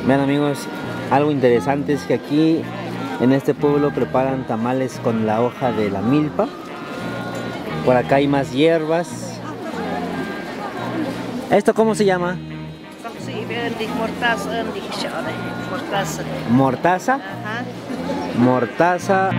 Vean amigos, algo interesante es que aquí en este pueblo preparan tamales con la hoja de la milpa. Por acá hay más hierbas. ¿Esto cómo se llama? Mortaza. ¿Mortaza? Ajá. Mortaza.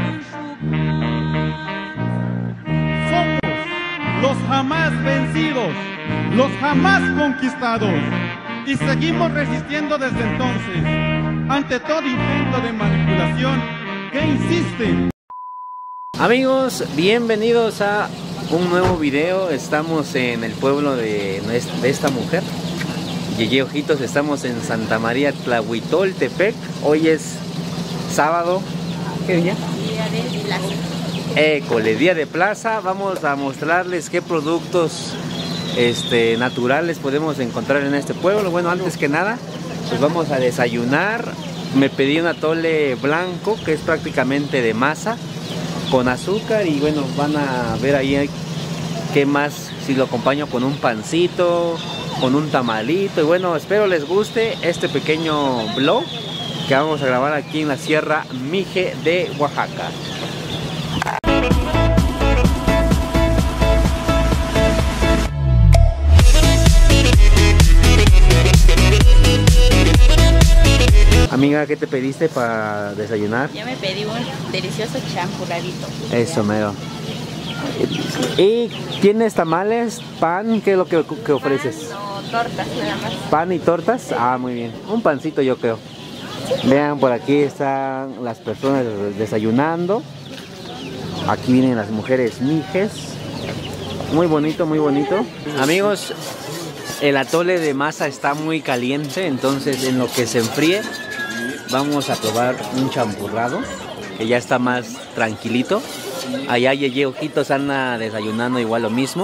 Los jamás vencidos, los jamás conquistados, y seguimos resistiendo desde entonces ante todo intento de manipulación que insiste. Amigos, bienvenidos a un nuevo video. Estamos en el pueblo de esta mujer, Yeye Ojitos. Estamos en Santa María Tlahuitoltepec. Hoy es sábado. ¿Qué día? Día de plaza. École, día de plaza. Vamos a mostrarles qué productos naturales podemos encontrar en este pueblo. Bueno, antes que nada, pues vamos a desayunar. Me pedí un atole blanco que es prácticamente de masa con azúcar, y bueno, van a ver ahí qué más, si lo acompaño con un pancito, con un tamalito. Y bueno, espero les guste este pequeño vlog que vamos a grabar aquí en la Sierra Mije de Oaxaca. Amiga, ¿qué te pediste para desayunar? Yo me pedí un delicioso champurradito. Eso, mero. ¿Y tienes tamales, pan? ¿Qué es lo que ofreces? Pan o tortas nada más. ¿Pan y tortas? Ah, muy bien. Un pancito, yo creo. Vean, por aquí están las personas desayunando. Aquí vienen las mujeres mijes. Muy bonito, muy bonito. Amigos, el atole de masa está muy caliente, entonces en lo que se enfríe vamos a probar un champurrado que ya está más tranquilito. Allá Yeye Ojitos anda desayunando igual lo mismo.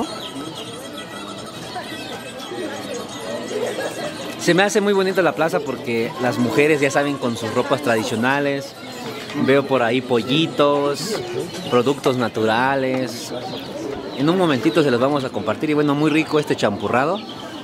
Se me hace muy bonito la plaza porque las mujeres ya saben, con sus ropas tradicionales. Veo por ahí pollitos, productos naturales. En un momentito se los vamos a compartir. Y bueno, muy rico este champurrado.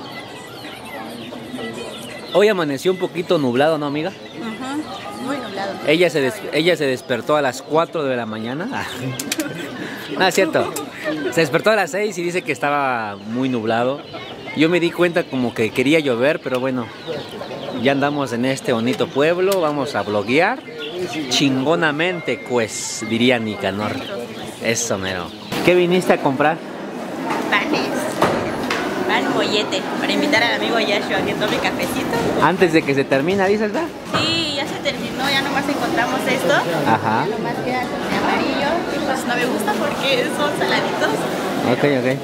Hoy amaneció un poquito nublado, ¿no, amiga? Muy nublado. Ella se despertó a las 4 de la mañana. No, es cierto. Se despertó a las 6 y dice que estaba muy nublado. Yo me di cuenta como que quería llover, pero bueno, ya andamos en este bonito pueblo. Vamos a bloguear chingonamente, pues, diría Nicanor. Eso, mero. ¿Qué viniste a comprar? Panes. Pan mollete. Para invitar al amigo Yashua que tome cafecito. Antes de que se termine, dices, ¿verdad? Sí, ya se terminó. Ya nomás encontramos esto. Ajá. Ya nomás queda con el amarillo. Y pues no me gusta porque son saladitos. Ok.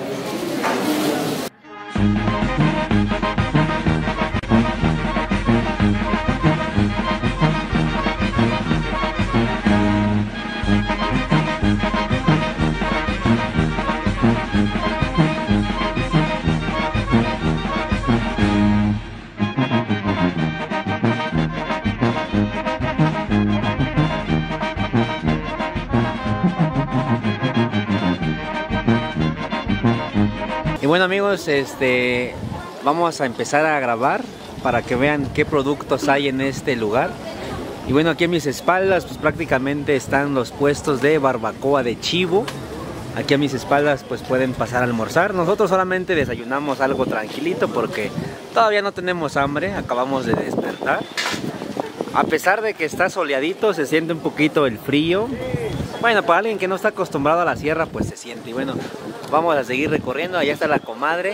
Y bueno amigos, vamos a empezar a grabar para que vean qué productos hay en este lugar. Y bueno, aquí a mis espaldas pues prácticamente están los puestos de barbacoa de chivo. Aquí a mis espaldas pues pueden pasar a almorzar. Nosotros solamente desayunamos algo tranquilito porque todavía no tenemos hambre, acabamos de despertar. A pesar de que está soleadito, se siente un poquito el frío. Bueno, para alguien que no está acostumbrado a la sierra, pues se siente. Y bueno, vamos a seguir recorriendo. Allá está la comadre.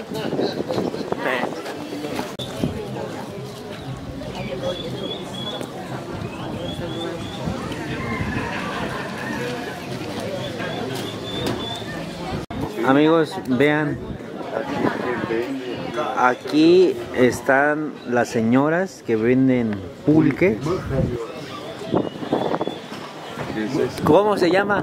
Amigos, vean. Aquí están las señoras que venden pulque. ¿Cómo se llama?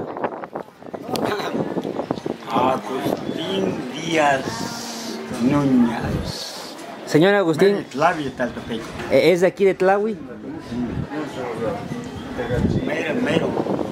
Agustín Díaz Núñez. Señor Agustín, ¿es de aquí de Tlahui? Mero.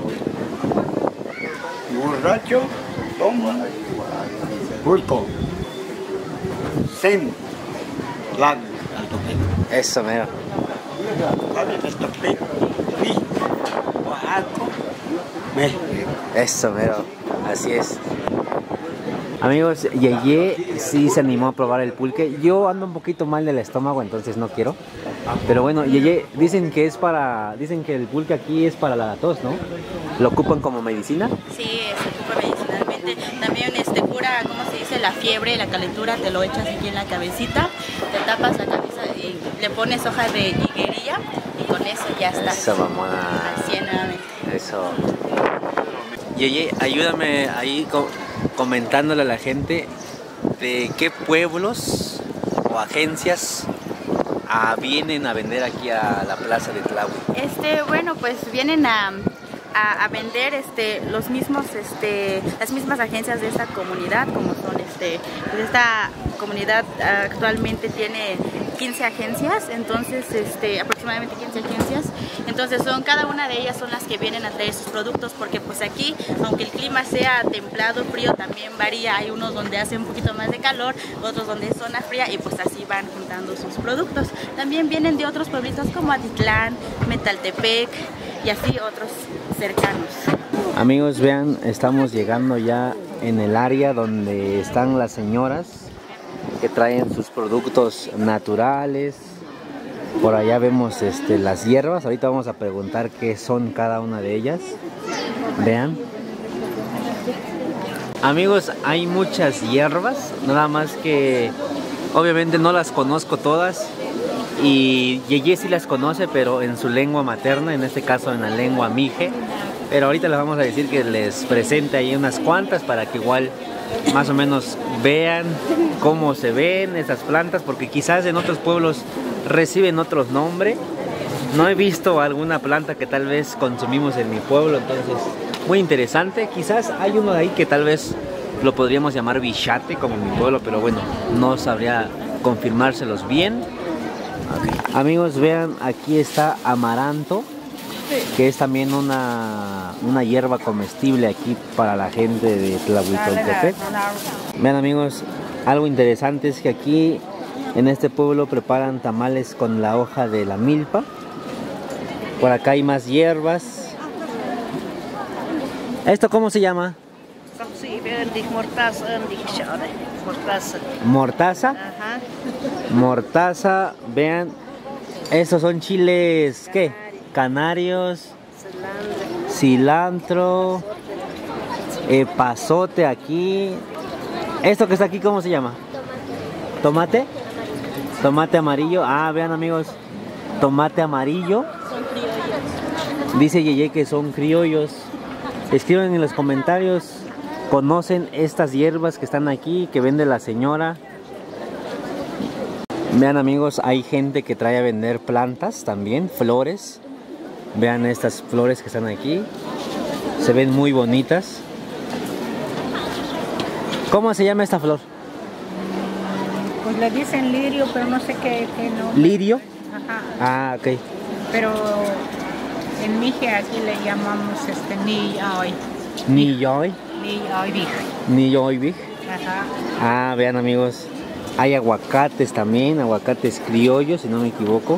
Borracho, toma, pulpo, Tlahui, Eso, mero. Eso, mero, así es. Amigos, Yeye sí se animó a probar el pulque. Yo ando un poquito mal del estómago, entonces no quiero. Pero bueno, Yeye, dicen que el pulque aquí es para la tos, ¿no? ¿Lo ocupan como medicina? Sí, se ocupa medicinalmente. También cura, ¿cómo se dice? La fiebre, la calentura, te lo echas aquí en la cabecita, te tapas la cabeza y le pones hojas de higuerilla y con eso ya está. Eso, mamá. Al 100 nuevamente. Eso. Yeye, ayúdame ahí comentándole a la gente de qué pueblos o agencias vienen a vender aquí a la plaza de Tlahui. Bueno, pues vienen a vender los mismos las mismas agencias de esta comunidad, como son pues esta comunidad actualmente tiene 15 agencias, entonces aproximadamente 15 agencias, entonces cada una de ellas son las que vienen a traer sus productos, porque pues aquí, aunque el clima sea templado, frío, también varía. Hay unos donde hace un poquito más de calor, otros donde es zona fría, y pues así van juntando sus productos. También vienen de otros pueblitos como Atitlán, Metaltepec y así otros cercanos. Amigos, vean, estamos llegando ya en el área donde están las señoras que traen sus productos naturales. Por allá vemos las hierbas. Ahorita vamos a preguntar qué son cada una de ellas. Vean. Amigos, hay muchas hierbas, nada más que obviamente no las conozco todas. Y Yeye sí las conoce, pero en su lengua materna, en este caso en la lengua mije. Pero ahorita les vamos a decir que les presente ahí unas cuantas para que igual más o menos vean cómo se ven esas plantas, porque quizás en otros pueblos reciben otros nombres. No he visto alguna planta que tal vez consumimos en mi pueblo, entonces muy interesante. Quizás hay uno de ahí que tal vez lo podríamos llamar bichate como en mi pueblo, pero bueno, no sabría confirmárselos bien. Okay. Amigos, vean, aquí está amaranto, que es también una hierba comestible aquí para la gente de Tlahuitoltepec. Vean, amigos, algo interesante es que aquí en este pueblo preparan tamales con la hoja de la milpa. Por acá hay más hierbas. ¿Esto cómo se llama? Mortaza. Ajá. Mortaza, vean, estos son chiles, ¿qué? Canarios, cilantro, epazote aquí. ¿Esto que está aquí cómo se llama? ¿Tomate? Tomate amarillo. Vean, amigos, tomate amarillo. Son criollos. Dice Yeye que son criollos. Escriban en los comentarios, ¿conocen estas hierbas que están aquí, que vende la señora? Vean, amigos, hay gente que trae a vender plantas también, flores. Vean estas flores que están aquí. Se ven muy bonitas. ¿Cómo se llama esta flor? Pues le dicen lirio, pero no sé qué no. ¿Lirio? Ajá. Ok. Pero en Mije aquí le llamamos Niyoy. Niyoy. Niyoy. Ajá. Vean, amigos, hay aguacates también, aguacates criollos, si no me equivoco.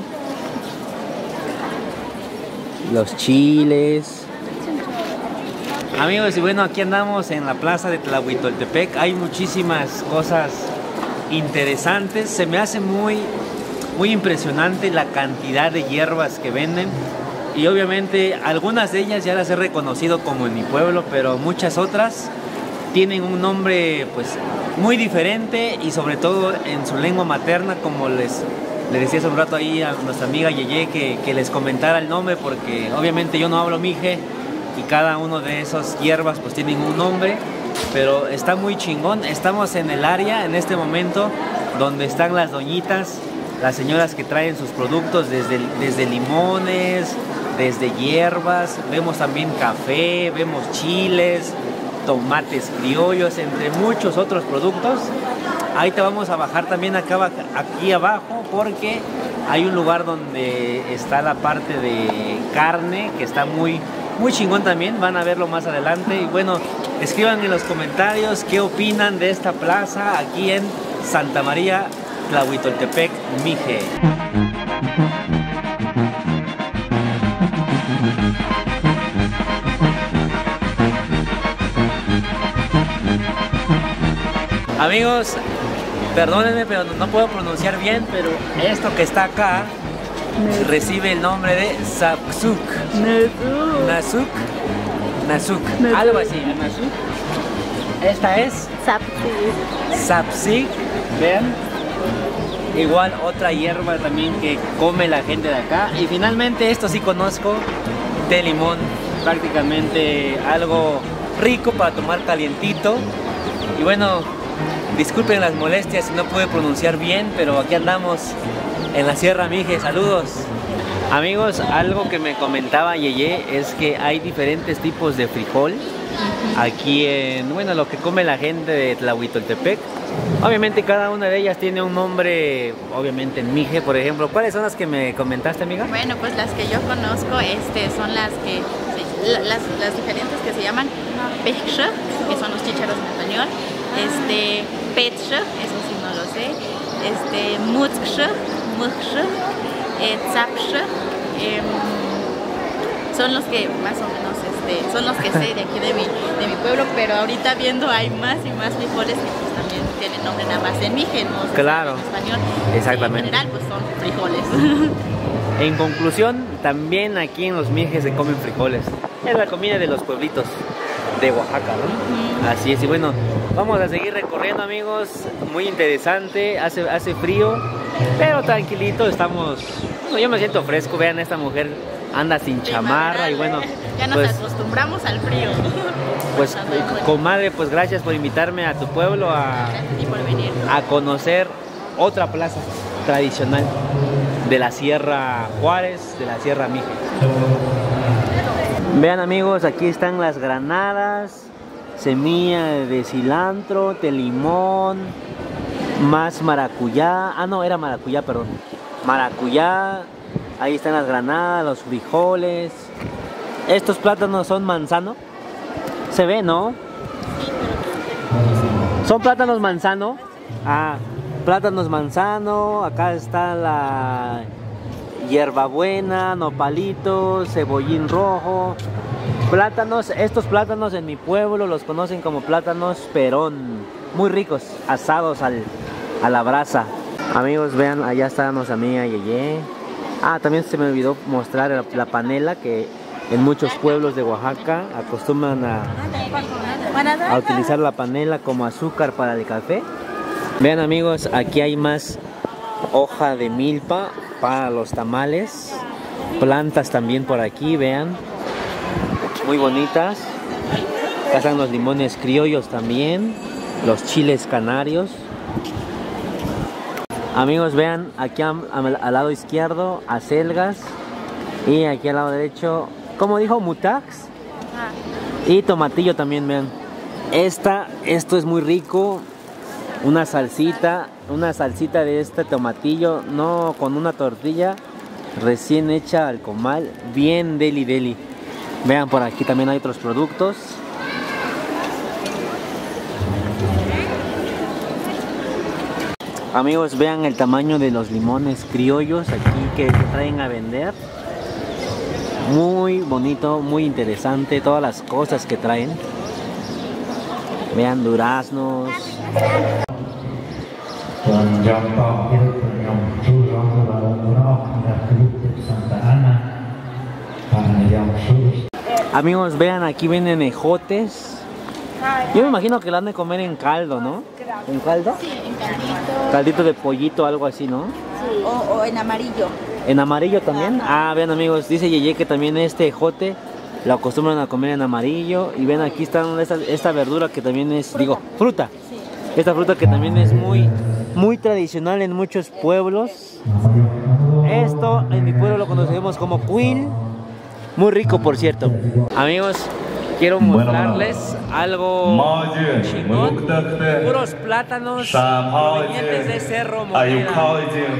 Los chiles. Amigos, y bueno, aquí andamos en la plaza de Tlahuitoltepec. Hay muchísimas cosas interesantes. Se me hace muy impresionante la cantidad de hierbas que venden. Y obviamente algunas de ellas ya las he reconocido como en mi pueblo, pero muchas otras tienen un nombre pues muy diferente, y sobre todo en su lengua materna, como le decía hace un rato ahí a nuestra amiga Yeye que les comentara el nombre, porque obviamente yo no hablo mije y cada uno de esas hierbas pues tienen un nombre, pero está muy chingón. Estamos en el área en este momento donde están las doñitas, las señoras que traen sus productos desde limones, desde hierbas, vemos también café, vemos chiles, tomates criollos, entre muchos otros productos. Ahí te vamos a bajar también aquí abajo, porque hay un lugar donde está la parte de carne que está muy chingón también. Van a verlo más adelante. Y bueno, escriban en los comentarios qué opinan de esta plaza aquí en Santa María, Tlahuitoltepec, Mije. Amigos, perdónenme, pero no puedo pronunciar bien, pero esto que está acá recibe el nombre de Sapsuk. Nasuk. Algo así, Nasuk. Esta es Sapsik. Vean. Igual otra hierba también que come la gente de acá. Y finalmente esto sí conozco, té limón. Prácticamente algo rico para tomar calientito. Y bueno, disculpen las molestias si no pude pronunciar bien, pero aquí andamos en la Sierra Mije. Saludos. Amigos, algo que me comentaba Yeye es que hay diferentes tipos de frijol aquí en, bueno, lo que come la gente de Tlahuitoltepec. Obviamente cada una de ellas tiene un nombre, obviamente en Mije, por ejemplo. ¿Cuáles son las que me comentaste, amiga? Bueno, pues las que yo conozco son las que las diferentes que se llaman pechre, que son los chícharos en español, petre, eso sí no lo sé, mutzre, tzapre, son los que más o menos son los que sé de aquí de mi pueblo, pero ahorita viendo hay más y más frijoles que pues también tienen nombre nada más en Mije, no claro, en español. exactamente. En general pues son frijoles. En conclusión, también aquí en los Mijes se comen frijoles. Es la comida de los pueblitos de Oaxaca, ¿no? Así es, y bueno, vamos a seguir recorriendo, amigos. Muy interesante, hace frío, pero tranquilito, estamos... Bueno, yo me siento fresco, vean, esta mujer anda sin chamarra y bueno... Ya nos acostumbramos al frío. Pues, comadre, pues gracias por invitarme a tu pueblo a conocer otra plaza tradicional de la Sierra Juárez, de la Sierra Mije. Vean, amigos, aquí están las granadas, semilla de cilantro, de limón, más maracuyá. Ah, no, era maracuyá, perdón. Maracuyá, ahí están las granadas, los frijoles. Estos plátanos son manzano. Se ve, ¿no? ¿Son plátanos manzano? Ah, plátanos manzano. Acá está la hierbabuena, nopalitos, cebollín rojo. Plátanos, estos plátanos en mi pueblo los conocen como plátanos perón. Muy ricos, asados a la brasa. Amigos, vean, allá está nuestra amiga Yeye. Ah, también se me olvidó mostrar la panela, que en muchos pueblos de Oaxaca acostumbran a utilizar la panela como azúcar para el café. Vean, amigos, aquí hay más hoja de milpa para los tamales. Plantas también por aquí, vean. Muy bonitas. Acá están los limones criollos también. Los chiles canarios. Amigos, vean, aquí al lado izquierdo, acelgas. Y aquí al lado derecho, ¿cómo dijo? Mutax. Y tomatillo también, vean. Esto es muy rico. Una salsita de este tomatillo, no, con una tortilla recién hecha al comal, bien deli. Vean, por aquí también hay otros productos. Amigos, vean el tamaño de los limones criollos aquí que traen a vender. Muy bonito, muy interesante, todas las cosas que traen. Vean, duraznos. Amigos, vean, aquí venden ejotes. Yo me imagino que lo han de comer en caldo, ¿no? ¿En caldo? Sí, en caldito. Caldito de pollito, algo así, ¿no? Sí. O en amarillo. ¿En amarillo también? Ah, vean, amigos, dice Yeye que también este ejote lo acostumbran a comer en amarillo. Y ven, aquí está esta verdura que también es, fruta. Sí. Esta fruta que también es muy tradicional en muchos pueblos. Esto en mi pueblo lo conocemos como cuil. Muy rico, por cierto. Amigos, quiero mostrarles algo chingón. Puros plátanos provenientes de Cerro Moneda.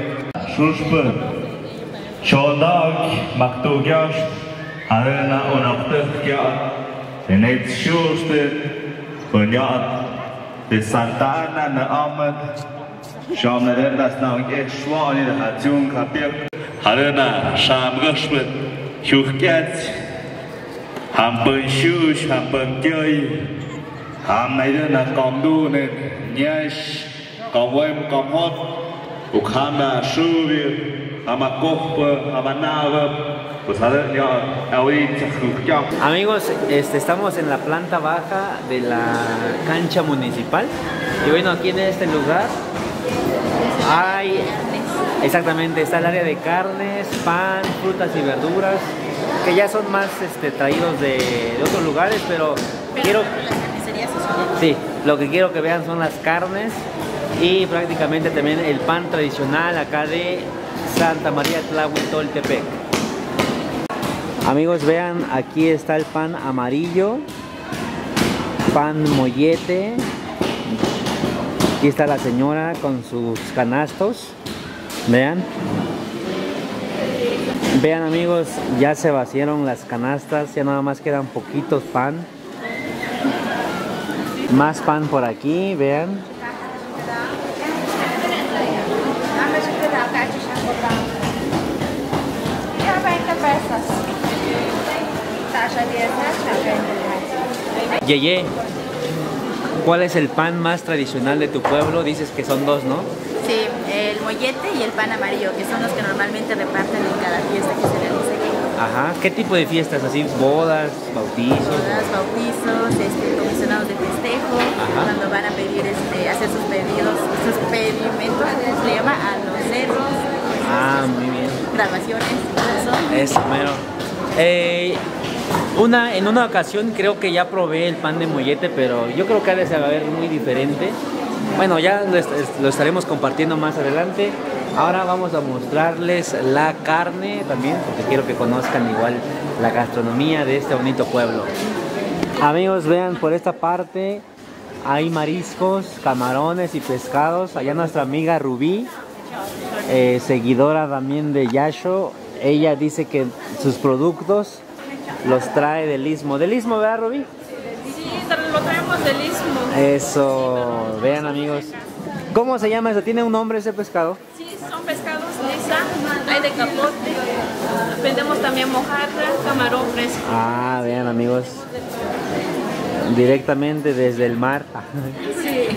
de Santa Ana na Ahmad Sham na das na ke shwani da hatun kapir harana sham gashmet chuket ham ben shush ham ben joy Ham này là cầm đu nên nhảy cầm quên cầm hot cuộc ham là sư việt ama cốc ama nave pues a ver ya hoy Amigos, estamos en la planta baja de la cancha municipal y bueno, aquí en este lugar hay exactamente, está el área de carnes, pan, frutas y verduras que ya son más traídos de otros lugares, pero quiero, sí, lo que quiero que vean son las carnes y prácticamente también el pan tradicional acá de Santa María Tlahuitoltepec. Amigos, vean, aquí está el pan amarillo, pan mollete. Aquí está la señora con sus canastos. Vean. Vean, amigos, ya se vaciaron las canastas, ya nada más quedan poquitos pan. Más pan por aquí, vean. Yeye, ¿cuál es el pan más tradicional de tu pueblo? Dices que son dos, ¿no? Sí, el mollete y el pan amarillo, que son los que normalmente reparten en cada fiesta que se realiza aquí. Ajá, ¿qué tipo de fiestas? ¿Así bodas, bautizos? Bodas, bautizos, comisionados de festejo, cuando van a pedir, hacer sus pedidos, sus pedimentos, se le llama a los cerros. Ah, muy bien. Grabaciones, todo eso. Eso, mero. En una ocasión creo que ya probé el pan de mollete, pero yo creo que ha de saber muy diferente. Bueno, ya lo estaremos compartiendo más adelante. Ahora vamos a mostrarles la carne también, porque quiero que conozcan igual la gastronomía de este bonito pueblo. Amigos, vean, por esta parte hay mariscos, camarones y pescados. Allá nuestra amiga Rubí, seguidora también de Yasho, ella dice que sus productos los trae del Istmo. ¿Del Istmo, verdad, Rubí? Sí, lo traemos del Istmo. Eso, vean, amigos. ¿Cómo se llama eso? ¿Tiene un nombre ese pescado? Sí, son pescados lisa, hay de capote. Vendemos también mojarra, camarón fresco. Ah, vean, amigos. Directamente desde el mar. Sí.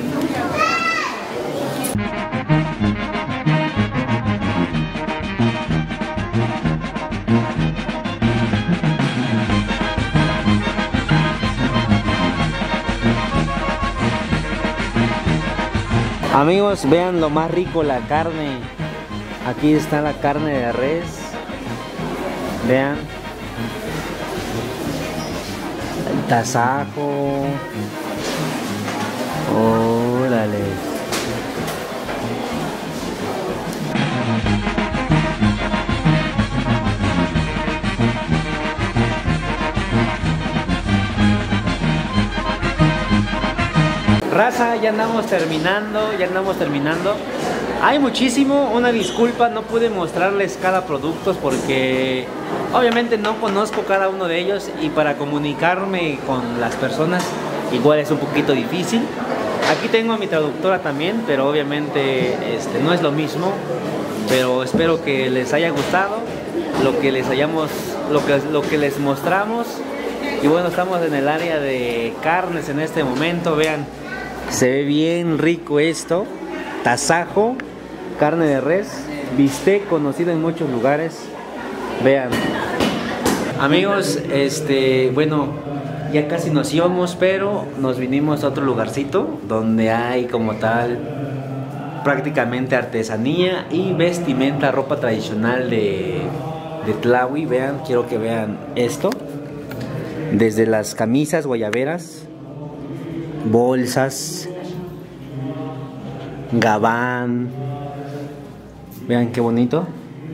Amigos, vean lo más rico, la carne. Aquí está la carne de res. Vean. El tasajo. Órale. Raza, ya andamos terminando. Hay muchísimo, una disculpa, no pude mostrarles cada producto porque obviamente no conozco cada uno de ellos y para comunicarme con las personas igual es un poquito difícil. Aquí tengo a mi traductora también, pero obviamente no es lo mismo, pero espero que les haya gustado lo que les mostramos. Y bueno, estamos en el área de carnes en este momento, vean. Se ve bien rico esto, tasajo, carne de res, bistec conocido en muchos lugares, vean. Amigos, bueno, ya casi nos íbamos, pero nos vinimos a otro lugarcito donde hay como tal prácticamente artesanía y vestimenta, ropa tradicional de Tlahui. Vean, quiero que vean esto, desde las camisas guayaberas, bolsas, gabán, vean qué bonito.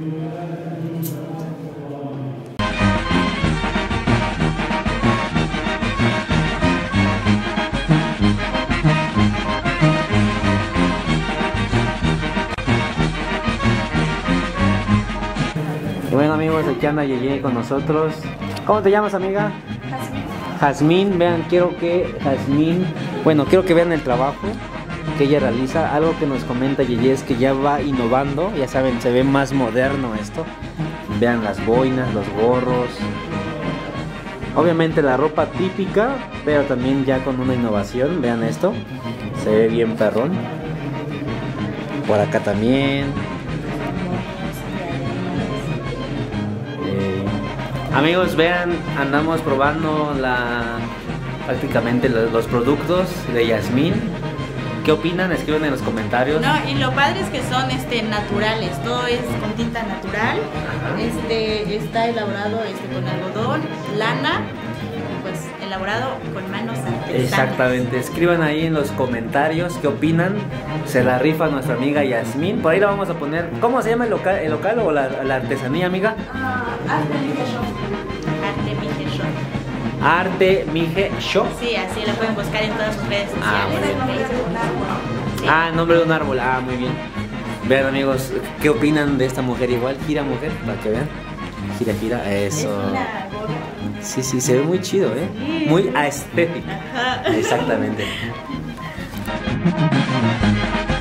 Y bueno, amigos, aquí anda Yeye con nosotros. ¿Cómo te llamas, amiga? Jazmín, vean, quiero que vean el trabajo que ella realiza. Algo que nos comenta Yeye es que ya va innovando, ya saben, se ve más moderno esto. Vean las boinas, los gorros. Obviamente la ropa típica, pero también ya con una innovación. Vean esto, se ve bien perrón. Por acá también. Amigos, vean, andamos probando prácticamente los productos de Yasmín. ¿Qué opinan? Escriban en los comentarios. No, y lo padre es que son naturales, todo es con tinta natural. Está elaborado con algodón, lana, pues elaborado con manos artesanas. Exactamente, escriban ahí en los comentarios qué opinan. Se la rifa nuestra amiga Yasmín. Por ahí la vamos a poner. ¿Cómo se llama el local o la artesanía, amiga? Arte Mije Shop. Arte Mije Shop. Arte Mije Shop. Sí, así la pueden buscar en todas sus redes sociales. Sí. Nombre de un árbol. Muy bien. Vean, amigos, ¿qué opinan de esta mujer? Igual, gira mujer, para que vean. Gira, eso. Sí, se ve muy chido, muy estético. Exactamente.